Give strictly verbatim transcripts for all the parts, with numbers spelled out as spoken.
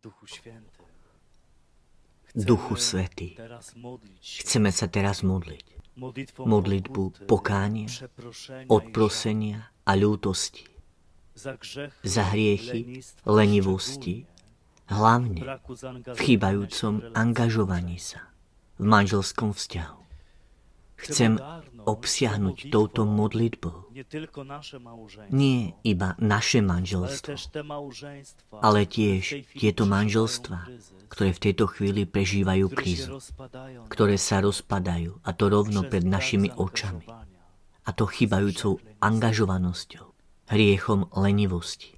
Duchu Svätý, chceme sa teraz modliť. Modlitbu pokánia, odprosenia a ľútosti. Za hriechy, lenivosti, hlavne v chýbajúcom angažovaní sa v manželskom vzťahu. Chcem obsiahnuť touto modlitbou nie iba naše manželstvo, ale tiež tieto manželstvá, ktoré v tejto chvíli prežívajú krízu, ktoré sa rozpadajú, a to rovno pred našimi očami, a to chýbajúcou angažovanosťou, hriechom lenivosti.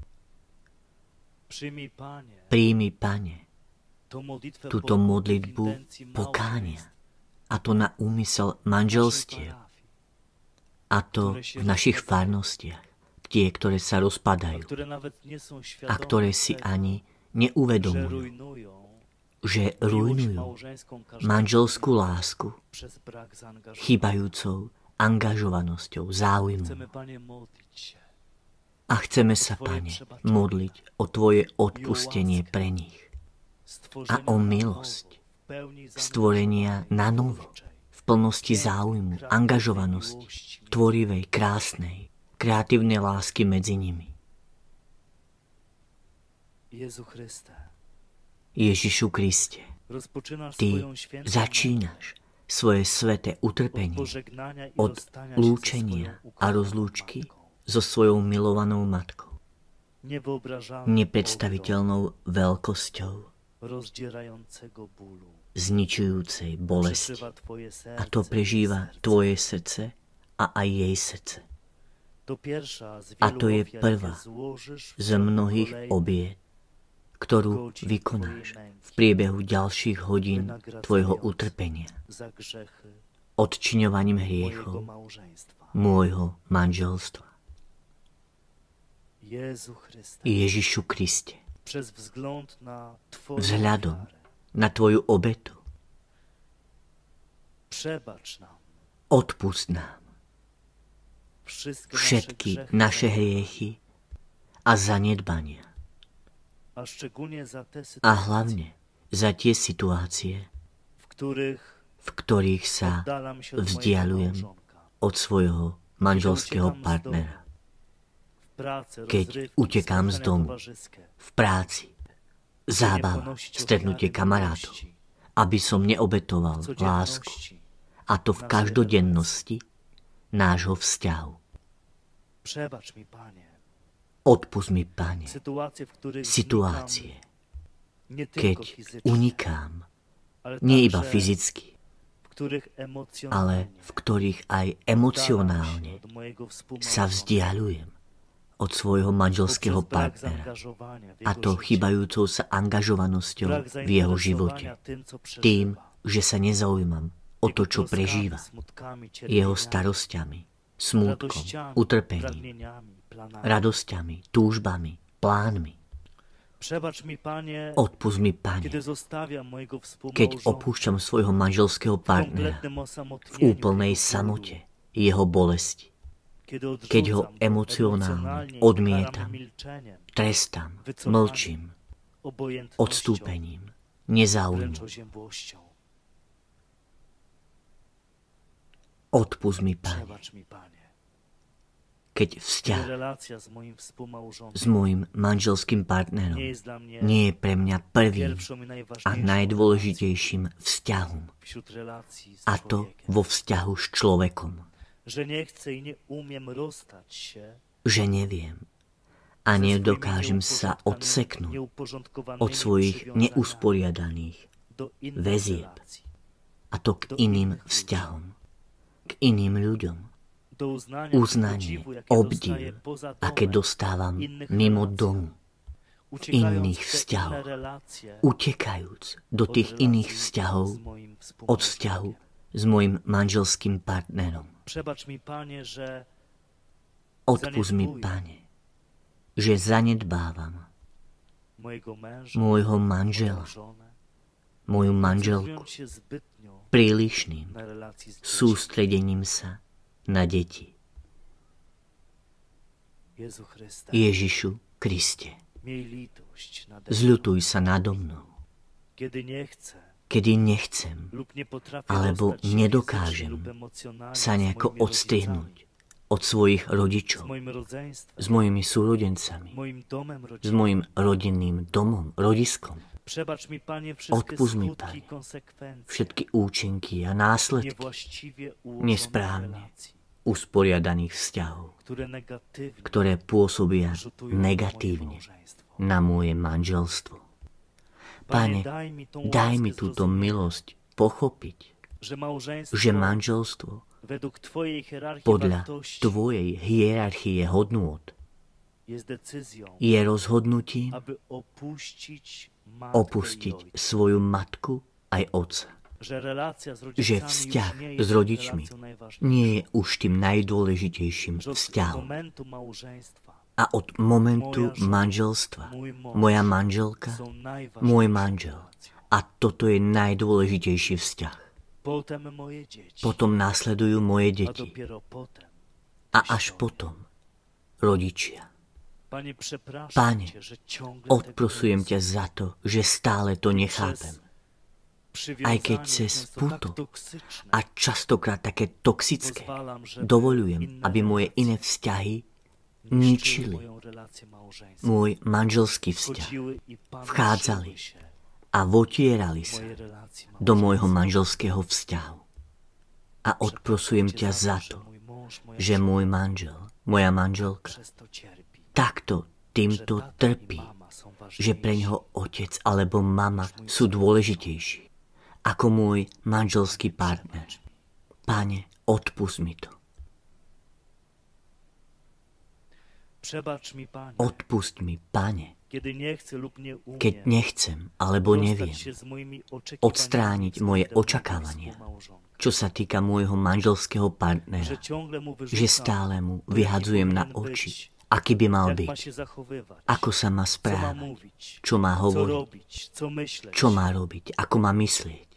Príjmi, Pane, túto modlitbu pokánia, a to na úmysel manželstiev, a to v našich farnostiach, tie, ktoré sa rozpadajú a ktoré si ani neuvedomujú, že rujnujú manželskú lásku chýbajúcou angažovanosťou, záujmom. A chceme sa, Pane, modliť o Tvoje odpustenie pre nich a o milosť stvorenia na novo, v plnosti záujmu, angažovanosti, tvorivej, krásnej, kreatívnej lásky medzi nimi. Ježišu Kriste, Ty začínaš svoje sväté utrpenie od lúčenia a rozlúčky so svojou milovanou matkou, nepredstaviteľnou veľkosťou zničujúcej bolesti. A to prežíva Tvoje srdce a aj jej srdce. A to je prvá z mnohých obiet, ktorú vykonáš v priebehu ďalších hodín Tvojho utrpenia, odčiňovaním hriechov môjho manželstva. Ježišu Kriste, vzhľadom na Tvoju obetu, odpusť nám všetky naše hriechy a zanedbania. A hlavne za tie situácie, v ktorých sa vzdialujem od svojho manželského partnera. Keď utekám z domu, v práci, zábava, stretnutie kamarátov, aby som neobetoval lásku, a to v každodennosti nášho vzťahu. Odpusť mi, Pane, situácie, keď unikám, nie iba fyzicky, ale v ktorých aj emocionálne sa vzdialujem od svojho manželského partnera, a to chýbajúcou sa angažovanosťou v jeho živote, tým, že sa nezaujímam o to, čo prežíva, jeho starosťami, smútkom, utrpením, radosťami, túžbami, plánmi. Odpusť mi, Pane, keď opúšťam svojho manželského partnera v úplnej samote jeho bolesti, keď ho emocionálne odmietam, trestám, mlčím, odstúpením, nezáujmom. Odpusť mi, Pane, keď vzťah s môjim manželským partnerom nie je pre mňa prvým a najdôležitejším vzťahom, a to vo vzťahu s človekom. Že neviem a nedokážem sa odseknúť od svojich neusporiadaných väzieb, a to k iným vzťahom, k iným ľuďom. Uznanie, obdiv, aké dostávam mimo domu, v iných vzťahoch, utekajúc do tých iných vzťahov od vzťahu s mojim manželským partnerom. Odpusť mi, Pane, že zanedbávam môjho manžela, moju manželku prílišným sústredením sa na deti. Ježišu Kriste, Zľutuj sa nado mnou. Kedy nechcem, alebo nedokážem sa nejako odstrihnúť od svojich rodičov, s mojimi súrodencami, s mojim rodinným domom, rodiskom. Odpusť mi, Pane, všetky účinky a následky nesprávne usporiadaných vzťahov, ktoré pôsobia negatívne na moje manželstvo. Pane, daj mi túto milosť pochopiť, že manželstvo podľa Tvojej hierarchie hodnôt je rozhodnutím opustiť svoju matku aj otca. Že vzťah s rodičmi nie je už tým najdôležitejším vzťahom. A od momentu manželstva moja manželka, môj manžel. A toto je najdôležitejší vzťah. Potom následujú moje deti. A až potom rodičia. Pane, odprosujem ťa za to, že stále to nechápem. Aj keď cez puto a častokrát také toxické dovolujem, aby moje iné vzťahy ničili môj manželský vzťah, vchádzali a votierali sa do môjho manželského vzťahu. A odprosujem ťa za to, že môj manžel, moja manželka, takto týmto trpí, že pre ňoho otec alebo mama sú dôležitejší ako môj manželský partner. Pane, odpusť mi to. Odpusť mi, Pane, keď nechcem alebo neviem odstrániť moje očakávania, čo sa týka môjho manželského partnera, že stále mu vyhadzujem na oči, aký by mal byť, ako sa má správať, čo má hovoriť, čo má robiť, ako má myslieť.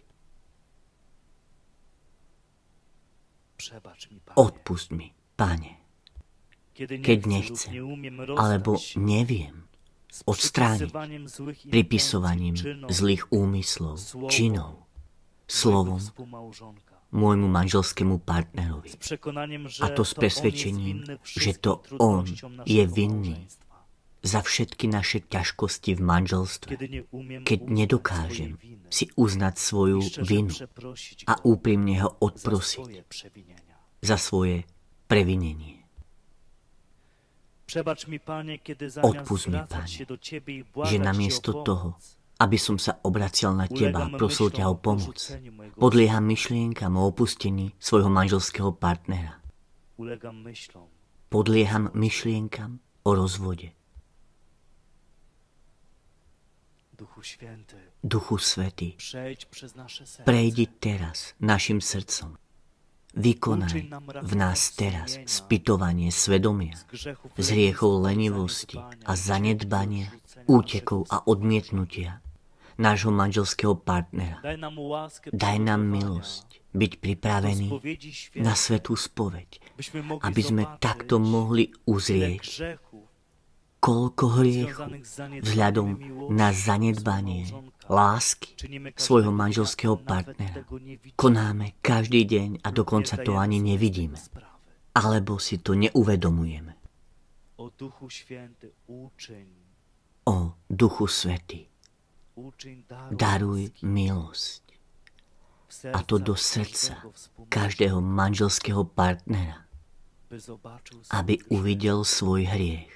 Odpusť mi, Pane, keď nechcem alebo neviem odstrániť pripisovaním zlých úmyslov, činov, slovom môjmu manželskému partnerovi. A to s presvedčením, že to on je vinný za všetky naše ťažkosti v manželstve, keď nedokážem si uznať svoju vinu a úprimne ho odprosiť za svoje previnenie. Odpusť mi, Pane, že namiesto toho, aby som sa obracial na Teba a prosil ťa o pomoc, podlieham myšlienkam o opustení svojho manželského partnera. Podlieham myšlienkam o rozvode. Duchu Svätý, prejdi teraz našim srdcom. Vykonaj v nás teraz spytovanie svedomia z hriechov lenivosti a zanedbania, útekov a odmietnutia nášho manželského partnera. Daj nám milosť byť pripravení na svätú spoveď, aby sme takto mohli uzrieť, koľko hriechu vzhľadom na zanedbanie lásky svojho manželského partnera konáme každý deň a dokonca to ani nevidíme. Alebo si to neuvedomujeme. O Duchu Svätý, daruj milosť. A to do srdca každého manželského partnera, aby uvidel svoj hriech.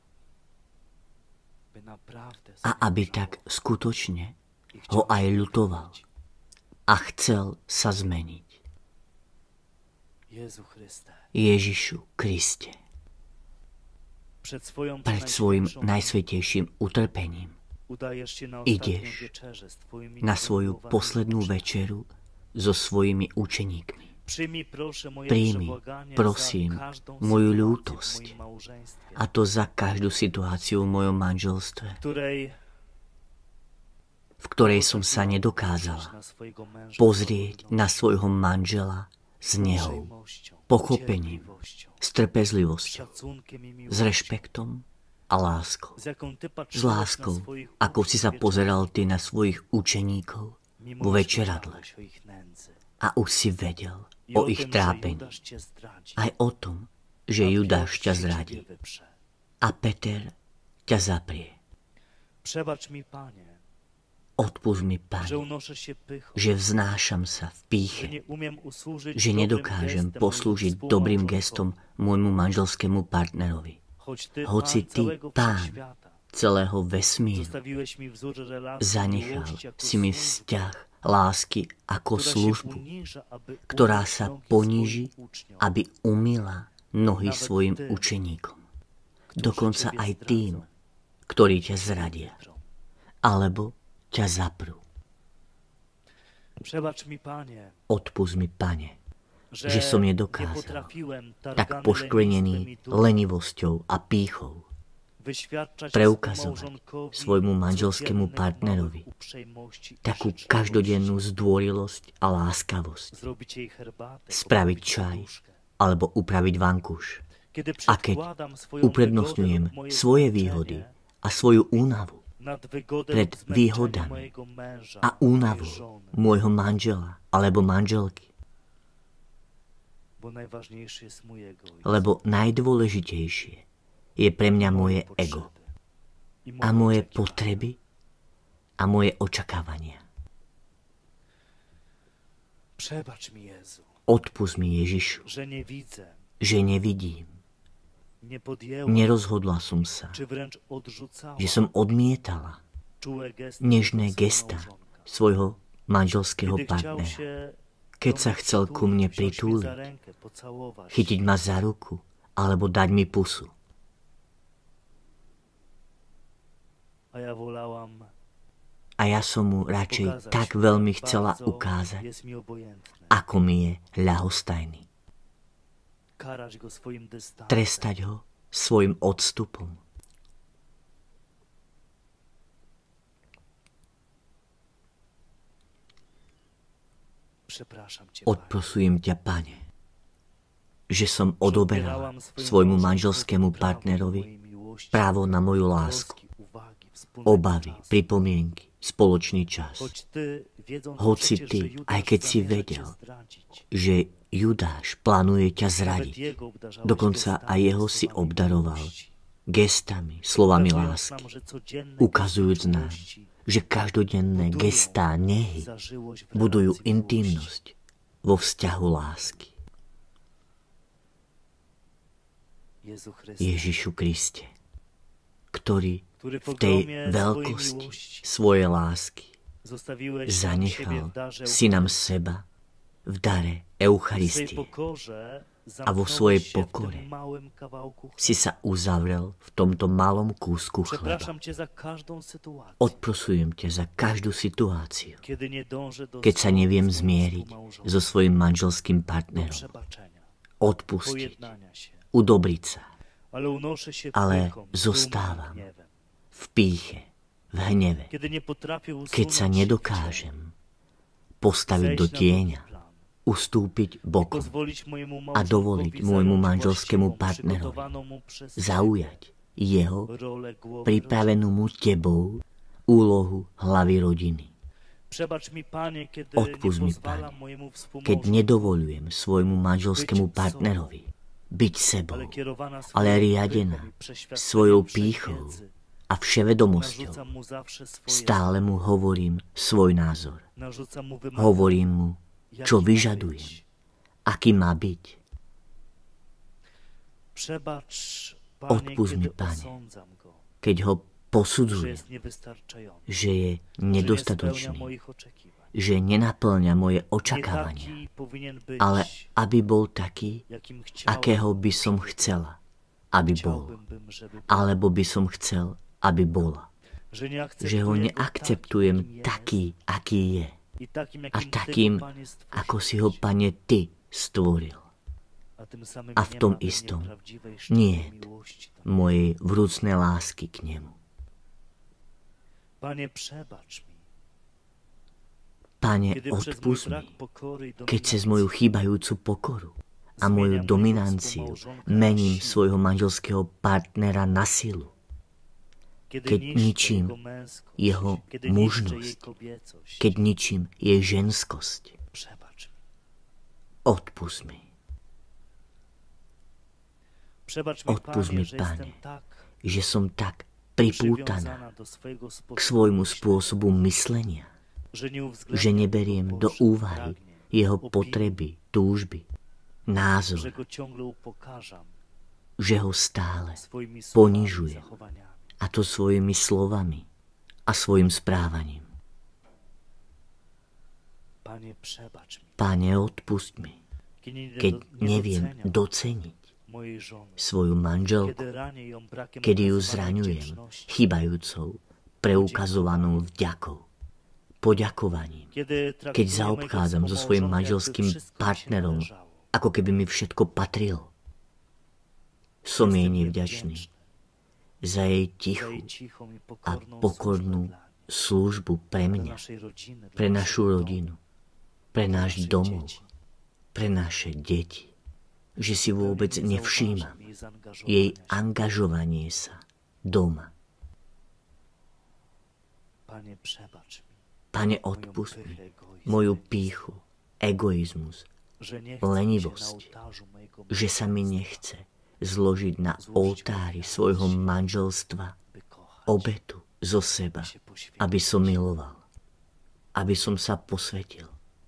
A aby tak skutočne ho aj ľutoval a chcel sa zmeniť. Ježišu Kriste, pred svojim najsvätejším utrpením ideš na svoju poslednú večeru so svojimi učeníkmi. Príjmi, prosím, moju ľútosť, a to za každú situáciu v mojom manželstve, v ktorej som sa nedokázala pozrieť na svojho manžela s nehou, pochopením, s trpezlivosťou, s rešpektom a láskou. S láskou, ako si sa pozeral ty na svojich učeníkov vo večeradle. A už si vedel o ich trápení. Aj o tom, že Judáš ťa zradí. A Peter ťa zaprie. Odpusť mi, Pane, že vznášam sa v pýche, že nedokážem poslúžiť dobrým gestom môjmu manželskému partnerovi. Hoci Ty, Pán celého vesmíru, zanechal si mi vzťah lásky ako službu, ktorá sa poníži, aby umyla nohy svojim učeníkom. Dokonca aj tým, ktorí ťa zradia, alebo ťa zaprú. Odpusť mi, Pane, že som nedokázal, tak poškvrnený lenivosťou a pýchou, preukazovať svojmu manželskému partnerovi takú každodennú zdvorilosť a láskavosť, spraviť čaj alebo upraviť vankúš. A keď uprednostňujem svoje výhody a svoju únavu pred výhodami a únavou môjho manžela alebo manželky, lebo najdôležitejšie je pre mňa moje ego a moje potreby a moje očakávania. Odpusť mi, Ježišu, že nevidím. Nerozhodla som sa, že som odmietala nežné gesta svojho manželského partnera. Keď sa chcel ku mne pritúliť, chytiť ma za ruku alebo dať mi pusu. A ja som mu radšej tak veľmi chcela ukázať, ako mi je ľahostajný. Trestať ho svojim odstupom. Odprosujem ťa, Pane, že som odoberal svojmu manželskému partnerovi právo na moju lásku, obavy, pripomienky, spoločný čas. Hoci ty, aj keď si vedel, že Judáš plánuje ťa zradiť, dokonca aj jeho si obdaroval gestami, slovami lásky, ukazujúc nám, že každodenné gestá nehy budujú intimnosť vo vzťahu lásky. Ježišu Kriste, ktorý v tej veľkosti svojej lásky zanechal si nám seba v dare Eucharistie a vo svojej pokore si sa uzavrel v tomto malom kúsku chleba. Odprosujem ťa za každú situáciu, keď sa neviem zmieriť so svojím manželským partnerom, odpustiť, udobriť sa, ale zostávam v pýche, v hneve, keď sa nedokážem postaviť do tieňa, ustúpiť bokom a dovoliť môjmu manželskému partnerovi zaujať jeho pripravenú mu tebou úlohu hlavy rodiny. Odpusť mi, Pane, keď nedovolujem svojmu manželskému partnerovi byť sebou, ale riadená svojou pýchou a vševedomosťou. Stále mu hovorím svoj názor. Hovorím mu, čo vyžadujem, aký má byť. Odpusť mi, Pane, keď ho posudzujem, že je nedostatočný, že nenaplňa moje očakávania, ale aby bol taký, akého by som chcela, aby bol, alebo by som chcel, aby bola. Že ho neakceptujem taký, aký je. A takým, ako si ho, Pane, Ty stvoril. A v tom istom nie mojej vrúcnej lásky k nemu. Pane, odpusť mi, keď cez moju chýbajúcu pokoru a moju dominanciu mením svojho manželského partnera na silu keď ničím jeho mužnosť, keď ničím jej ženskosť. Odpusť mi. Odpusť mi, Pane, že som tak pripútaná k svojmu spôsobu myslenia, že neberiem do úvahy jeho potreby, túžby, názor, že ho stále ponižujem, a to svojimi slovami a svojim správaním. Pane, odpusť mi, keď neviem doceniť svoju manželku, kedy ju zraňujem chýbajúcou, preukazovanou vďakou, poďakovaním, keď zaobchádzam so svojim manželským partnerom, ako keby mi všetko patrilo. Som jej nevďačný za jej tichú a pokornú službu pre mňa, pre našu rodinu, pre náš domov, pre naše deti, že si vôbec nevšímam jej angažovanie sa doma. Pane, odpusť mi moju pýchu, egoizmus, lenivosť, že sa mi nechce zložiť na oltári svojho manželstva obetu zo seba, aby som miloval, aby som sa posvetil.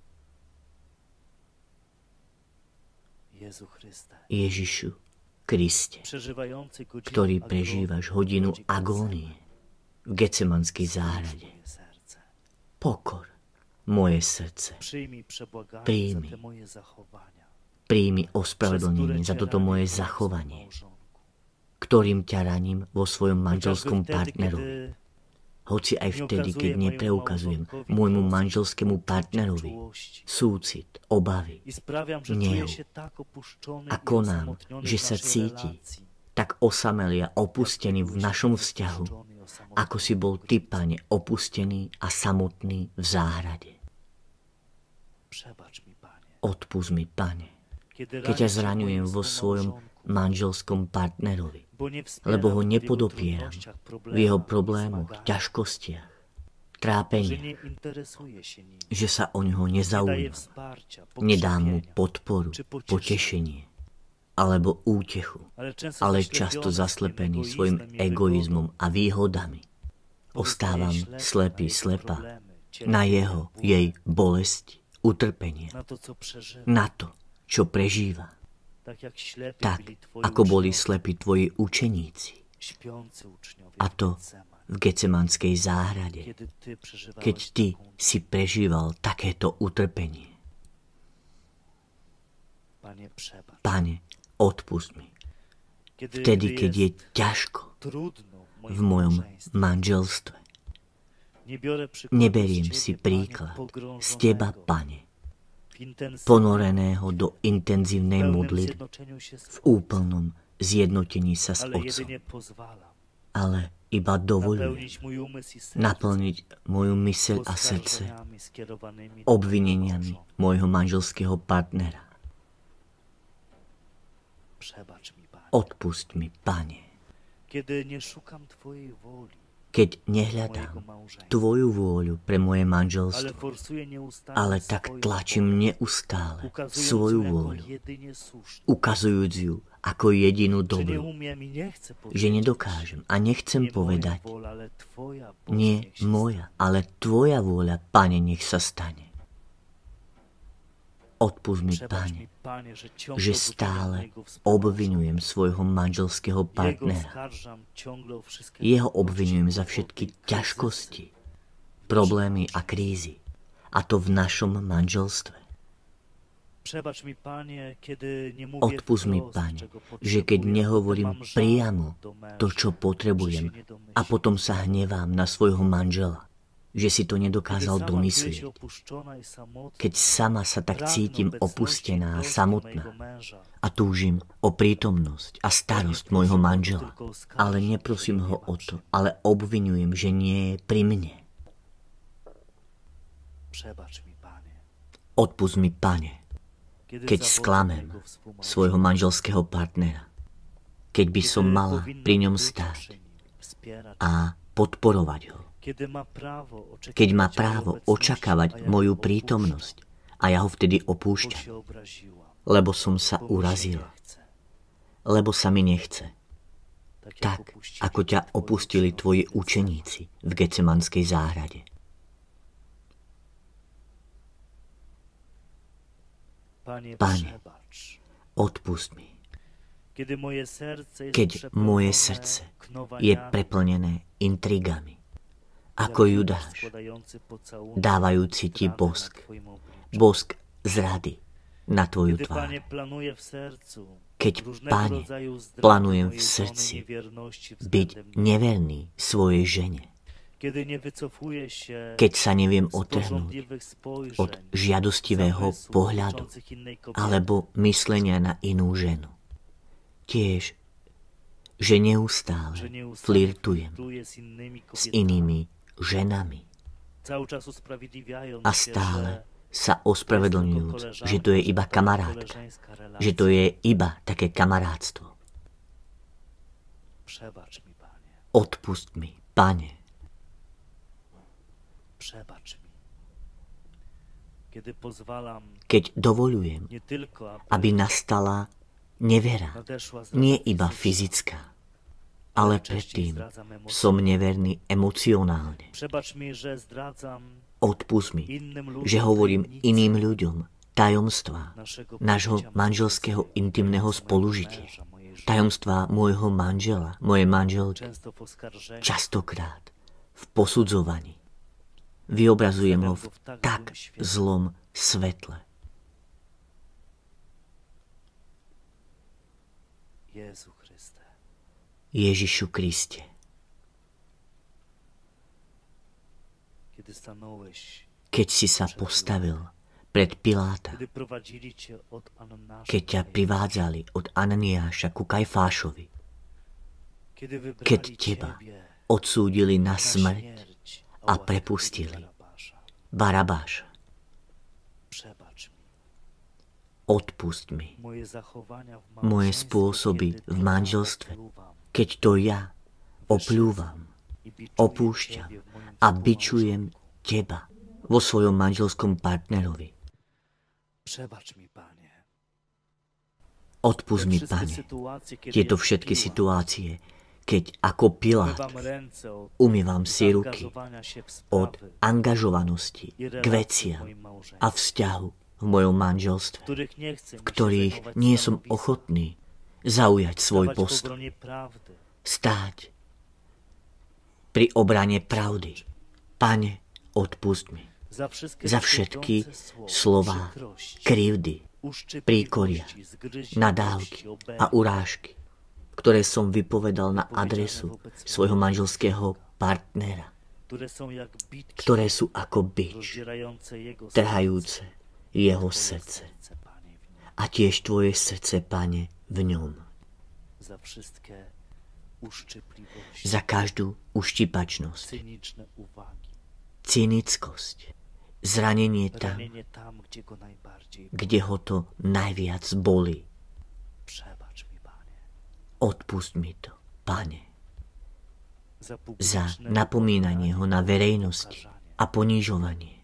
Ježišu Kriste, ktorý prežívaš hodinu agónie v Getsemanskej záhrade, pokor moje srdce, príjmi, príjmi ospravedlnenie za toto moje zachovanie, ktorým ťa raním vo svojom manželskom partnerovi. Hoci aj vtedy, keď nepreukazujem môjmu manželskému partnerovi súcit, obavy, hnev a konám, že sa cíti tak osamelý a opustený v našom vzťahu, ako si bol ty, Pane, opustený a samotný v záhrade. Odpusť mi, Pane, keď ťa zraňujem vo svojom manželskom partnerovi, lebo ho nepodopieram v jeho problémoch, ťažkostiach, trápenia, že sa o ňoho nezaujímam, nedám mu podporu, potešenie alebo útechu, ale často zaslepený svojim egoizmom a výhodami. Ostávam slepý, slepa na jeho, jej bolesti, utrpenie, na to, čo prežíva. Tak, ako boli slepí tvoji učeníci. A to v Getsemanskej záhrade, keď ty si prežíval takéto utrpenie. Pane, odpusť mi. Vtedy, keď je ťažko v mojom manželstve. Neberiem si príklad z teba, Pane, ponoreného do intenzívnej modlitby v úplnom zjednotení sa s Otcom. Ale iba dovoľujem naplniť moju myseľ a srdce obvineniami môjho manželského partnera. Odpusť mi, Pane, keď nehľadám tvoju vôľu pre moje manželstvo, ale tak tlačím neustále svoju vôľu, ukazujúc ju ako jedinú dobrú, že nedokážem a nechcem povedať, nie moja, ale tvoja vôľa, Pane, nech sa stane. Odpusť mi, Pane, že stále obvinujem svojho manželského partnera. Jeho obvinujem za všetky ťažkosti, problémy a krízy, a to v našom manželstve. Odpusť mi, Pane, že keď nehovorím priamo to, čo potrebujem, a potom sa hnevám na svojho manžela, že si to nedokázal domyslieť. Keď sama sa tak cítim opustená a samotná a túžim o prítomnosť a starosť môjho manžela, ale neprosím ho o to, ale obvinujem, že nie je pri mne. Odpusť mi, Pane, keď sklamem svojho manželského partnera, keď by som mala pri ňom stáť a podporovať ho. Keď má právo očakávať moju prítomnosť a ja ho vtedy opúšťam, lebo som sa urazila, lebo sa mi nechce. Tak, ako ťa opustili tvoji učeníci v Getsemanskej záhrade. Pane, odpusť mi. Keď moje srdce je preplnené intrigami, ako Judáš, dávajúci ti bosk, bosk zrady na tvoju tvár. Keď, Pane, plánujem v srdci byť neverný svojej žene, keď sa neviem otrhnúť od žiadostivého pohľadu alebo myslenia na inú ženu. Tiež, že neustále flirtujem s inými ženami a stále sa ospravedlňujúc, že to je iba kamarátka, že to je iba také kamarátstvo. Odpusť mi, Pane. Keď dovolujem, aby nastala nevera, nie iba fyzická, ale predtým som neverný emocionálne. Odpusť mi, že hovorím iným ľuďom tajomstvá nášho manželského intimného spolužitia, tajomstvá môjho manžela, mojej manželky. Častokrát v posudzovaní vyobrazujem ho v tak zlom svetle. Ježišu Kriste, keď si sa postavil pred Piláta, keď ťa privádzali od Ananiáša ku Kajfášovi, keď teba odsúdili na smrť a prepustili Barabáša, odpusť mi moje spôsoby v manželstve, keď to ja opľúvam, opúšťam a bičujem teba vo svojom manželskom partnerovi. Odpusť mi, Pane, tieto všetky situácie, keď ako Pilát umývam si ruky od angažovanosti k veciam a vzťahu v mojom manželstve, v ktorých nie som ochotný zaujať svoj postoj, stáť pri obrane pravdy. Pane, odpusť mi za všetky slová, krivdy, príkoria, nadávky a urážky, ktoré som vypovedal na adresu svojho manželského partnera, ktoré sú ako bič, trhajúce jeho srdce. A tiež tvoje srdce, Pane, v ňom. Za každú uštipačnosť, cynickosť, zranenie tam, kde ho to najviac bolí. Odpusť mi to, Pane, za napomínanie ho na verejnosti a ponižovanie,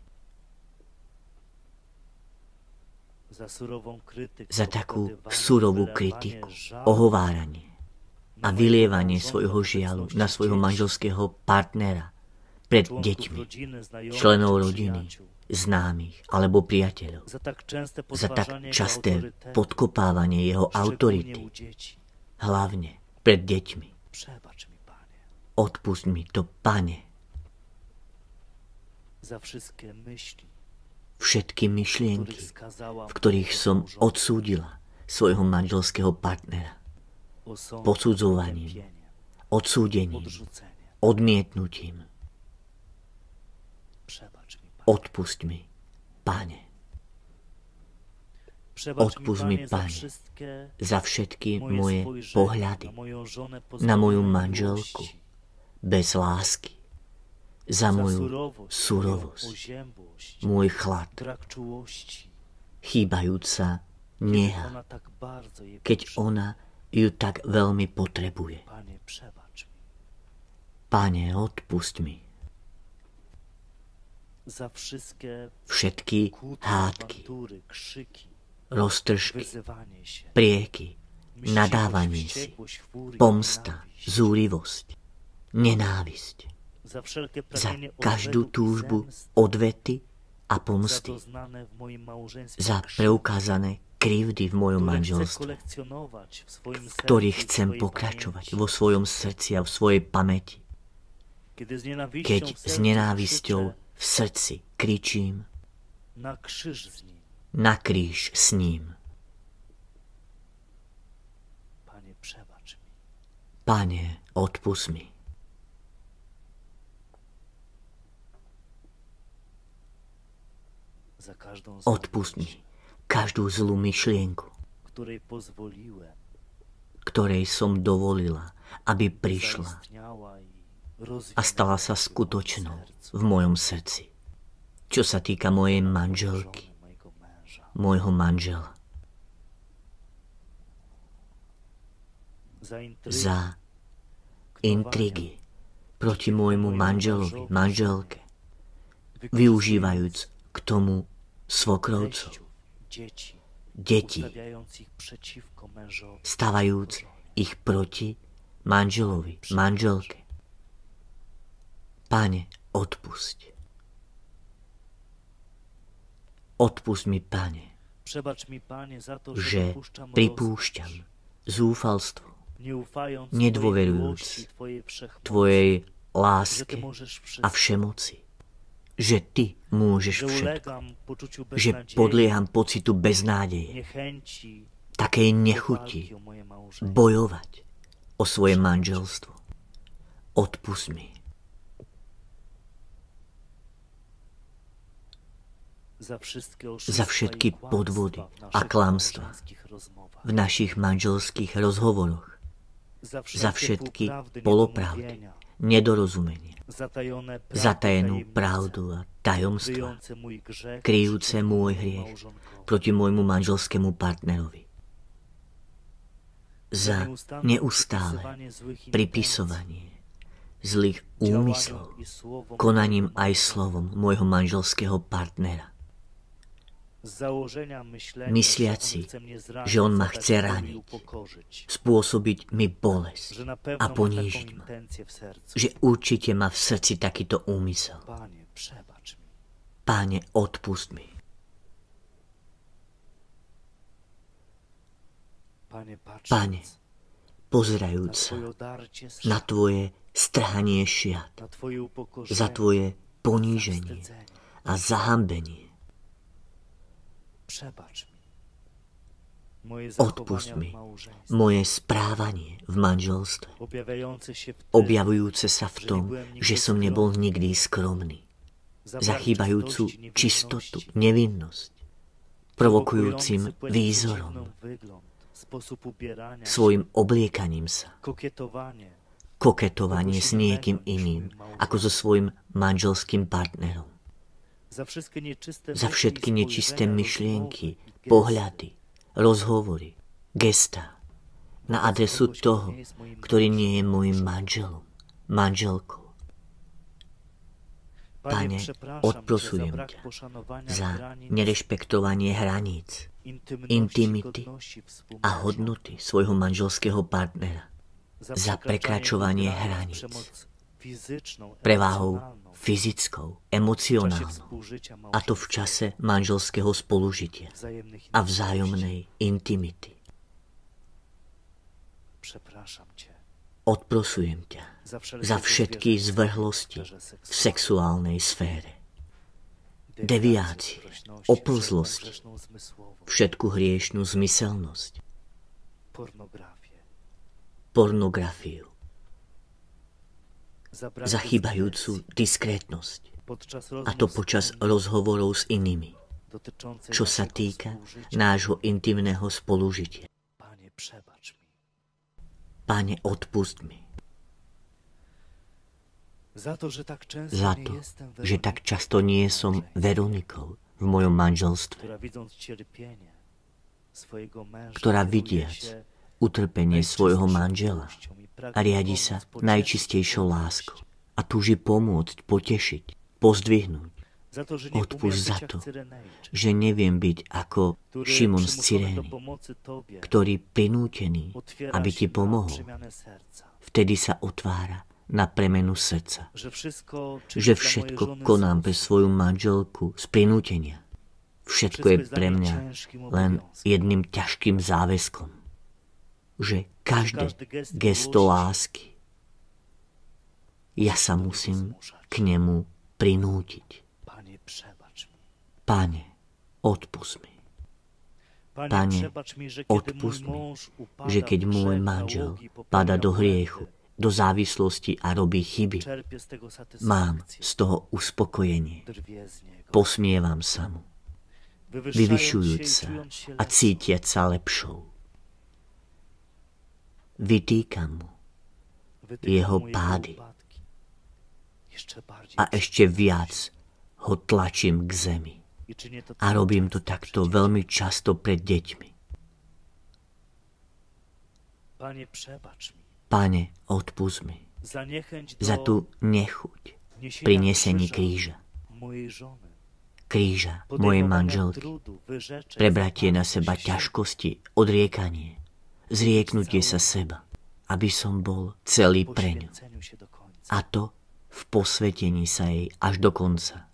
za takú surovú kritiku, ohováranie a vylievanie svojho žialu na svojho manželského partnera pred deťmi, členov rodiny, známych alebo priateľov, za tak časté podkopávanie jeho autority, hlavne pred deťmi. Odpusť mi to, Pane. Všetky myšlienky, v ktorých som odsúdila svojho manželského partnera, posudzovaním, odsúdením, odmietnutím. Odpusť mi, Pane. Odpusť mi, Pane, za všetky moje pohľady na moju manželku bez lásky, za moju surovosť, môj chlad, chýbajúca neha, keď ona ju tak veľmi potrebuje. Pane, odpusť mi za wszystkie všetky kłótnie, hádky, awantury, krzyki, roztržky, wyzywanie się, prieky, mściwość, nadávanie si, wściekłość, fúria, pomsta, nienawiść. zúrivosť, nenávisť, Za wszelkie za pragnienie každú odwetu i túžbu zemsty, odvety a za pomsty, doznane w moim małżeństwie za krzywdy, preukázané krivdy v mojom które chcę manželstve, kolekcjonować w swoim sercu ktorý i chcem swojej pokračovať pamięci. vo svojom srdci a v svojej pamäti. Kiedy z nienawiścią Keď w s sercu nenávisťou krzyczę, v srdci kričím, na krzyż z nim. na kríž s ním. Panie, przebacz mi. Pane, odpusť mi. Za każdą złą Odpusť mi myśl, každú zlú myšlienku, której pozwoliłem, ktorej som dovolila, aby prišla zaistniała i a stala sa skutočnou v mojom srdci. Čo sa týka mojej manželky, mojego męża. môjho manžela, Za intrygi, za intrigy proti môjmu manželovi, manželke, využívajúc k tomu svokrovcov, teściów, dzieci, deti, ustawiając ich przeciwko mężowi. stavajúc ich proti manželovi, manželke. Pane, odpusť. Odpusť mi, Pane, Przebacz mi, Panie, za to, że že dopuszczam pripúšťam rozpacz, zúfalstvo nie ufając nedôverujúc Twojej miłości, Twojej wszechmocy, Tvojej że láske Ty możesz a wszystko, všemoci, že Ty môžeš że všetko, ulegam poczuciu že beznadziei, podlieham pocitu beznádeje, niechęci, takej do nechuti walki o moje małżeństwo. bojovať o svoje manželstvo. Odpusť mi za wszystkie, za všetky podvody a klamstva v našich manželských rozhovoroch, za všetky polopravdy, nedorozumenia, zatajenú pravdu a tajomstva, kryjúce môj hriech proti môjmu manželskému partnerovi. Za neustále pripisovanie zlých úmyslov, konaním aj slovom môjho manželského partnera, mysliaci, že on ma chce raniť, spôsobiť mi bolesť a ponížiť ma, že určite má v srdci takýto úmysel. Páne, odpusť mi. Pane, pozerajúc sa na Tvoje strhanie šiat, za Tvoje poníženie a zahambenie, odpusť mi moje správanie v manželstve, objavujúce sa v tom, že som nebol nikdy skromný, zachýbajúcu čistotu, nevinnosť, provokujúcim výzorom, svojim obliekaním sa, koketovanie s niekým iným, ako so svojim manželským partnerom, za všetky nečisté myšlienky, pohľady, rozhovory, gestá na adresu toho, ktorý nie je môjim manželom, manželkou. Pane, odprosujem ťa za nerešpektovanie hraníc, intimity a hodnoty svojho manželského partnera, za prekračovanie hraníc, prevahou fyzickou, emocionálnou, a to v čase manželského spolužitia a vzájomnej intimity. Odprosujem ťa za všetky zvrhlosti v sexuálnej sfére, deviácie, oplzlosti, všetku hriešnú zmyselnosť, pornografiu, za chýbajúcu diskrétnosť, a to počas rozhovorov s inými, čo sa týka nášho intimného spolužitia. Pane, odpusť mi. Za to, že tak často nie som Veronikou v mojom manželstve, ktorá vidiac utrpenie svojho manžela a riadi sa najčistejšou láskou a túži pomôcť, potešiť, pozdvihnúť. Odpusť za to, že neviem byť ako Šimon z Cyrény, ktorý prinútený, aby ti pomohol. Vtedy sa otvára na premenu srdca. Že všetko konám pre svoju manželku z prinútenia. Všetko je pre mňa len jedným ťažkým záväzkom. Že každé gesto lásky ja sa musím k nemu prinútiť. Pane, odpusť mi. Pane, odpusť mi, že keď môj manžel pada do hriechu, do závislosti a robí chyby, mám z toho uspokojenie. Posmievam sa mu, vyvyšujúc sa a cítiať sa lepšou. Vytýkam mu jeho pády a ešte viac ho tlačím k zemi. A robím to takto veľmi často pred deťmi. Pane, odpusť mi za tú nechuť pri nesení kríža. Kríža mojej manželky. Prebratie na seba ťažkosti, odriekanie, zrieknutie sa seba, aby som bol celý pre ňu. A to v posvetení sa jej až do konca.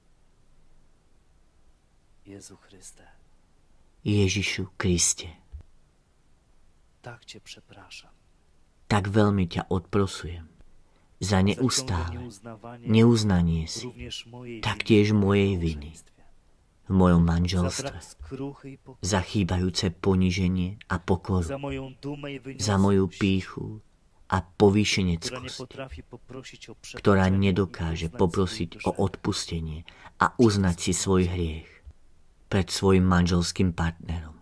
Jezu Chryste. Ježišu Kriste. Tak Cię przepraszam. Tak veľmi ťa odprosujem za neustále neuznanie si taktiež mojej viny v mojom manželstve, za chýbajúce poníženie a pokoru, za moju pýchu a povýšeneckosť, ktorá nedokáže poprosiť o odpustenie a uznať si svoj hriech pred svojim manželským partnerom.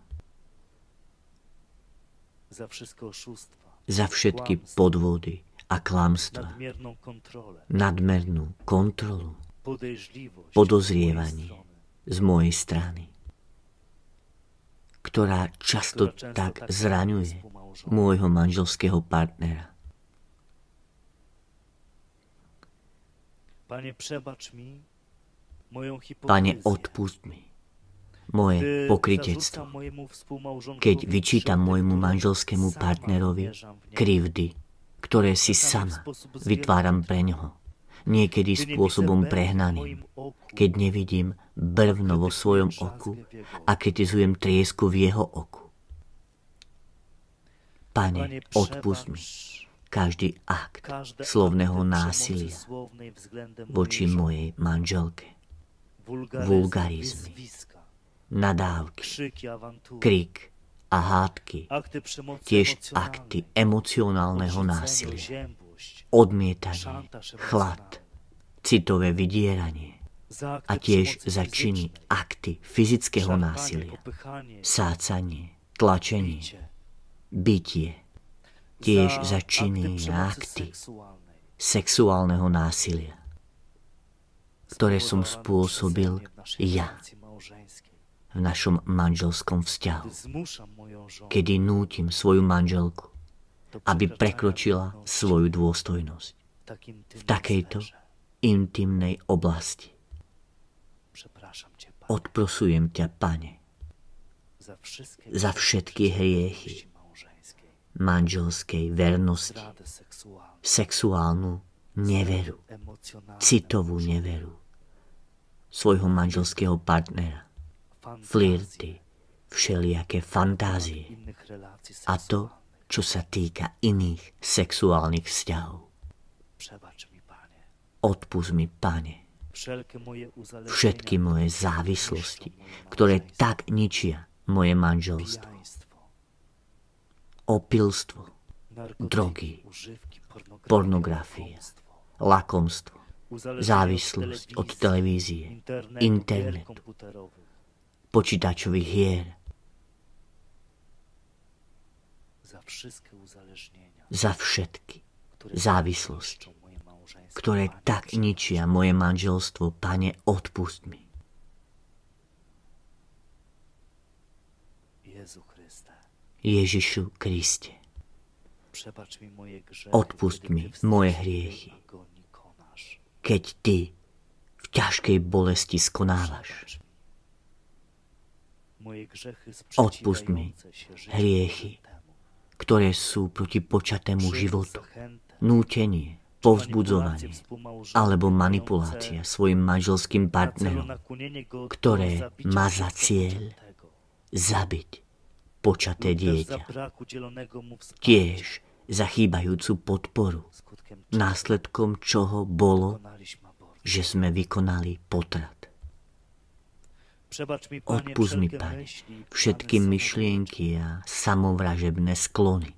Za všetky podvody a klamstva, nadmernú kontrolu, podozrievanie z mojej strany, ktorá často tak zraňuje môjho manželského partnera. Pane, odpusť mi moje pokrytectvo, keď vyčítam môjmu manželskému partnerovi krivdy, ktoré si sama vytváram pre ňoho. Niekedy spôsobom prehnaným, keď nevidím brvno vo svojom oku a kritizujem triesku v jeho oku. Pane, odpusť mi každý akt slovného násilia voči mojej manželke. Vulgarizmy, nadávky, krik a hádky, tiež akty emocionálneho násilia, odmietanie, chlad, citové vydieranie a tiež za činy akty fyzického násilia, sácanie, tlačenie, bitie, tiež za činy a akty sexuálneho násilia, ktoré som spôsobil ja v našom manželskom vzťahu, kedy nútim svoju manželku, aby prekročila svoju dôstojnosť v takejto intimnej oblasti. Odprosujem ťa, Pane, za všetky hriechy manželskej vernosti, sexuálnu neveru, citovú neveru svojho manželského partnera, flirty, všelijaké fantázie a to, čo sa týka iných sexuálnych vzťahov. Odpusť mi, Pane, všetky moje závislosti, ktoré tak ničia moje manželstvo. Opilstvo, drogy, pornografia, lakomstvo, závislosť od televízie, internetu, počítačových hier, za všetky závislosti, ktoré tak ničia moje manželstvo, Pane, odpusť mi. Ježišu Kriste, Odpusť mi moje hriechy, keď Ty v ťažkej bolesti skonávaš. Odpusť mi hriechy, ktoré sú proti počatému životu, nútenie, povzbudzovanie alebo manipulácia svojim manželským partnerom, ktoré má za cieľ zabiť počaté dieťa. Tiež za chýbajúcu podporu, následkom čoho bolo, že sme vykonali potrat. Odpusť mi, Pane, všetky myšlienky a samovražebné sklony.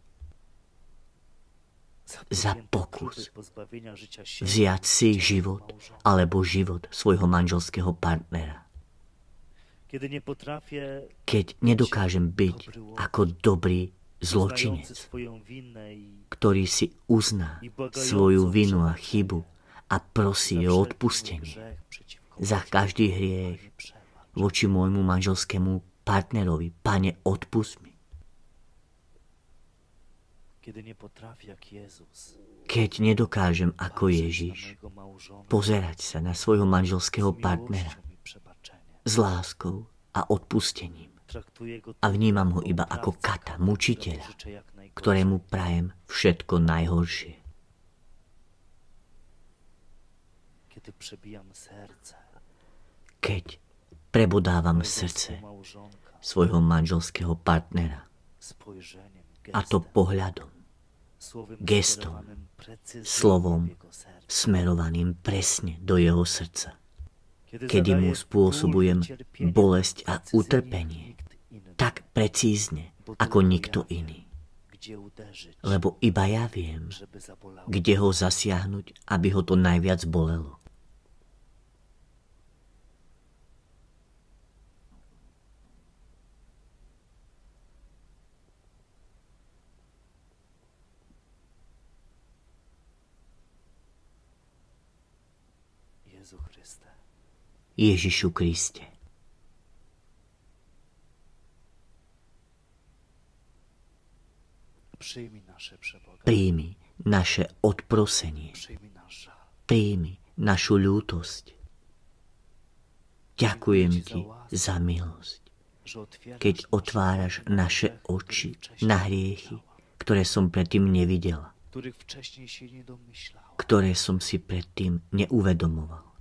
Za pokus vziať si život alebo život svojho manželského partnera. Keď nedokážem byť ako dobrý zločinec, ktorý si uzná svoju vinu a chybu a prosí o odpustenie za každý hriech voči môjmu manželskému partnerovi. Pane, odpusť mi. Keď nedokážem ako Ježiš pozerať sa na svojho manželského partnera s láskou a odpustením a vnímam ho iba ako kata, mučiteľa, ktorému prajem všetko najhoršie. Keď prebodávam srdce svojho manželského partnera, a to pohľadom, gestom, slovom, smerovaným presne do jeho srdca, kedy mu spôsobujem bolesť a utrpenie tak precízne ako nikto iný. Lebo iba ja viem, kde ho zasiahnuť, aby ho to najviac bolelo. Ježišu Kriste, príjmi naše odprosenie, príjmi našu ľútosť. Ďakujem Ti za milosť, keď otváraš naše oči na hriechy, ktoré som predtým nevidela, ktoré som si predtým neuvedomoval.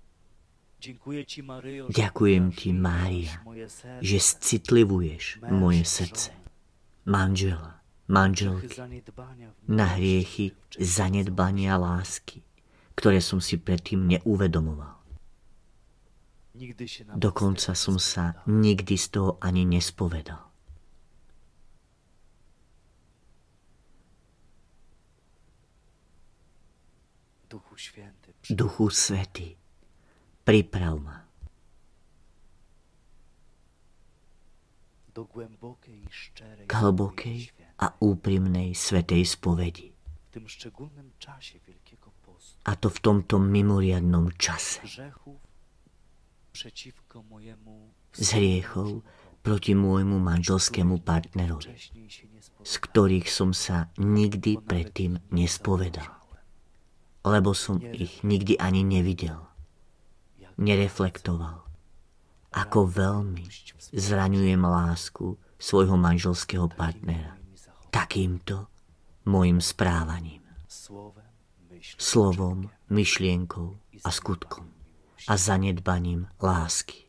Ďakujem Ti, Mária, že citlivuješ moje srdce, manžela, manželky, na hriechy zanedbania lásky, ktoré som si predtým neuvedomoval. Dokonca som sa nikdy z toho ani nespovedal. Duchu Svätý, priprav ma k hlbokej a úprimnej svätej spovedi. A to v tomto mimoriadnom čase. Z hriechov proti môjmu manželskému partnerovi, z ktorých som sa nikdy predtým nespovedal, lebo som ich nikdy ani nevidel. Nereflektoval, ako veľmi zraňujem lásku svojho manželského partnera takýmto mojim správaním, slovom, myšlienkou a skutkom a zanedbaním lásky.